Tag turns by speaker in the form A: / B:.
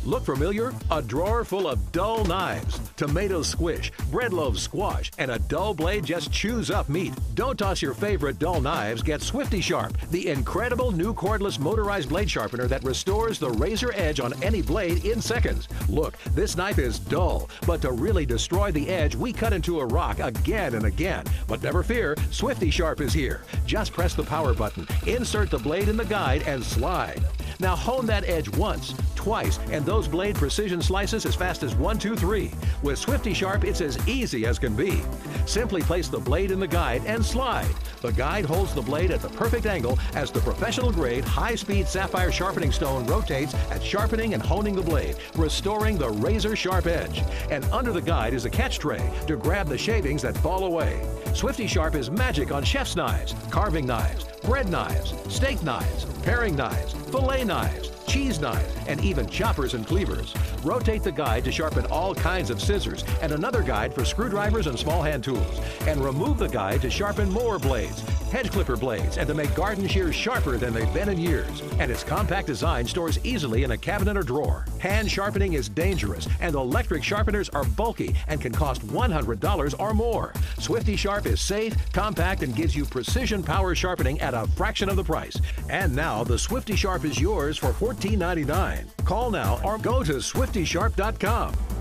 A: Look familiar? A drawer full of dull knives. Tomato squish, bread loaves squash, and a dull blade just chews up meat. Don't toss your favorite dull knives. Get Swifty Sharp, the incredible new cordless motorized blade sharpener that restores the razor edge on any blade in seconds. Look, this knife is dull, but to really destroy the edge, we cut into a rock again and again. But never fear, Swifty Sharp is here. Just press the power button, insert the blade in the guide, and slide. Now hone that edge once, twice, and those blade precision slices as fast as 1, 2, 3. With Swifty Sharp, it's as easy as can be. Simply place the blade in the guide and slide. The guide holds the blade at the perfect angle as the professional-grade, high-speed sapphire sharpening stone rotates at sharpening and honing the blade, restoring the razor-sharp edge. And under the guide is a catch tray to grab the shavings that fall away. Swifty Sharp is magic on chef's knives, carving knives, bread knives, steak knives, paring knives, filet knives, cheese knives, and even choppers and cleavers. Rotate the guide to sharpen all kinds of scissors and another guide for screwdrivers and small hand tools. And remove the guide to sharpen mower blades, hedge clipper blades, and to make garden shears sharper than they've been in years. And its compact design stores easily in a cabinet or drawer. Hand sharpening is dangerous, and electric sharpeners are bulky and can cost $100 or more. Swifty Sharp is safe, compact, and gives you precision power sharpening at a fraction of the price. And now the Swifty Sharp is yours for $14.99. Call now or go to SwiftySharp.com.